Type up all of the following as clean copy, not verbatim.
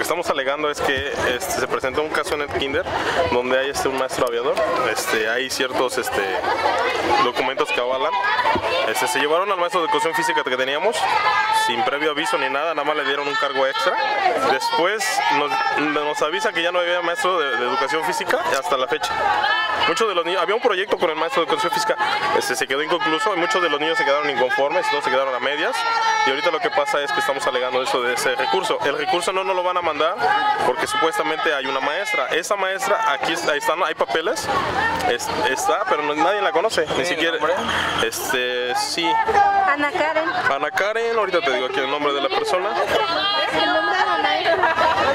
estamos alegando es que se presentó un caso en el kinder donde hay un maestro aviador, hay ciertos documentos que avalan. Se llevaron al maestro de educación física que teníamos sin previo aviso ni nada más le dieron un cargo extra. Después nos avisa que ya no había maestro de educación física hasta la fecha. Muchos de los niños, había un proyecto con el maestro de educación física, se quedó inconcluso y muchos de los niños se quedaron inconformes y todos se quedaron a medias. Y ahorita lo que pasa es que estamos alegando eso de ese recurso. El recurso no nos lo van a mandar porque supuestamente hay una maestra. Esa maestra, aquí ahí están, hay papeles, está, pero nadie la conoce, ni siquiera. Sí. Ana Karen. Ana Karen, ahorita te digo aquí el nombre de la persona. El nombre de la maestra.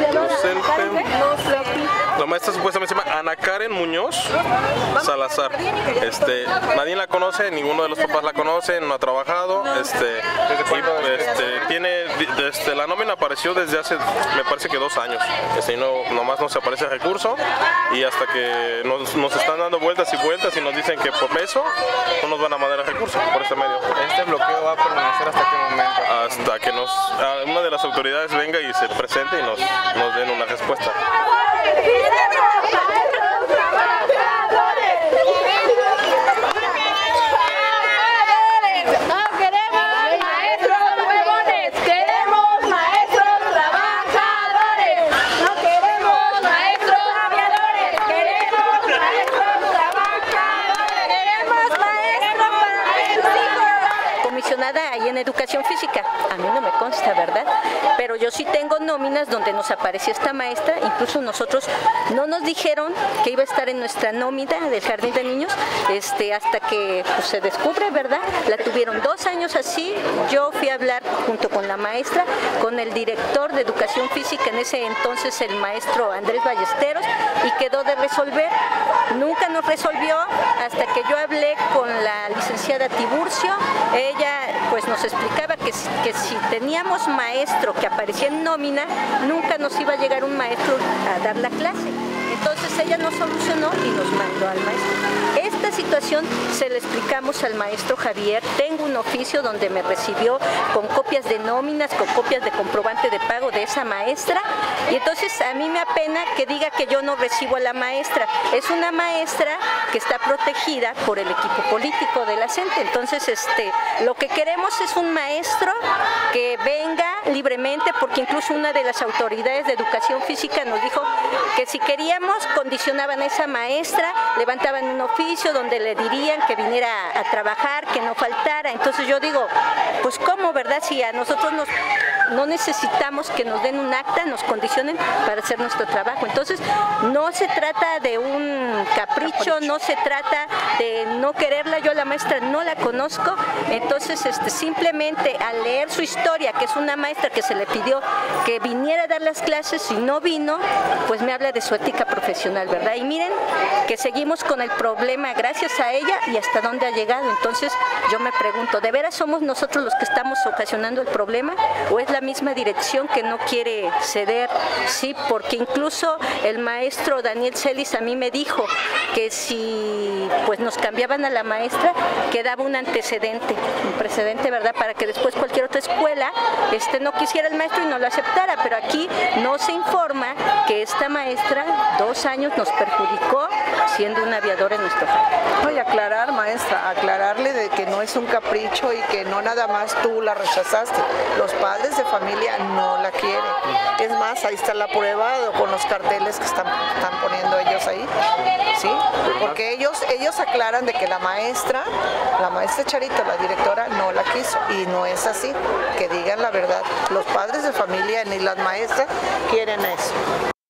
La maestra supuestamente se llama Ana Karen Muñoz Salazar. Nadie la conoce, ninguno de los papás la conoce, no ha trabajado. Tiene, la nómina apareció desde hace, me parece que 2 años. Nomás no se aparece el recurso y hasta que nos están dando vueltas y vueltas y nos dicen que por eso no nos van a mandar el recurso por este medio. ¿Este bloqueo va a permanecer hasta qué momento? Hasta que una de las autoridades venga y se presente y nos den una respuesta. Ahí en educación física, a mí no me consta, ¿verdad? Pero yo sí tengo nóminas donde nos apareció esta maestra, incluso nosotros no nos dijeron que iba a estar en nuestra nómina del jardín de niños, hasta que pues, se descubre, ¿verdad? La tuvieron 2 años así. Yo fui a hablar junto con la maestra, con el director de educación física en ese entonces, el maestro Andrés Ballesteros, y quedó de resolver. Nunca nos resolvió hasta que yo hablé con la licenciada Tiburcio. Ella pues nos explicaba que si teníamos maestro que aparecía en nómina, nunca nos iba a llegar un maestro a dar la clase. Entonces ella nos solucionó y nos mandó al maestro. Esta situación se la explicamos al maestro Javier. Tengo un oficio donde me recibió con copias de nóminas, con copias de comprobante de pago de esa maestra. Y entonces a mí me apena que diga que yo no recibo a la maestra. Es una maestra que está protegida por el equipo político de la CENTE. Entonces lo que queremos es un maestro que venga libremente, porque incluso una de las autoridades de educación física nos dijo que si queríamos condicionaban a esa maestra, levantaban un oficio donde le dirían que viniera a trabajar, que no faltara. Entonces yo digo, pues cómo, ¿verdad? Si a nosotros no necesitamos que nos den un acta, nos condicionen para hacer nuestro trabajo. Entonces no se trata de un capricho, no se trata de no quererla. Yo a la maestra no la conozco, entonces simplemente al leer su historia, que es una maestra que se le pidió que viniera a dar las clases y no vino, pues me habla de su ética profesional, ¿verdad? Y miren que seguimos con el problema gracias a ella y hasta dónde ha llegado. Entonces yo me pregunto, ¿de veras somos nosotros los que estamos ocasionando el problema o es la misma dirección que no quiere ceder? Sí, porque incluso el maestro Daniel Celis a mí me dijo que si pues nos cambiaban a la maestra quedaba un antecedente, un precedente, ¿verdad? Para que después cualquier otra escuela no quisiera el maestro y no lo aceptara, pero aquí no se informa que esta maestra 2 años nos perjudicó siendo un aviador en nuestro país. No, y aclarar, maestra, aclararle de que no es un capricho y que no nada más tú la rechazaste, los padres de familia no la quieren. Es más, ahí está la prueba con los carteles que están poniendo ellos ahí, ¿sí? Porque ellos aclaran de que la maestra Charito, la directora, no la quiso y no es así, que digan la verdad. Los padres de familia ni las maestras quieren eso.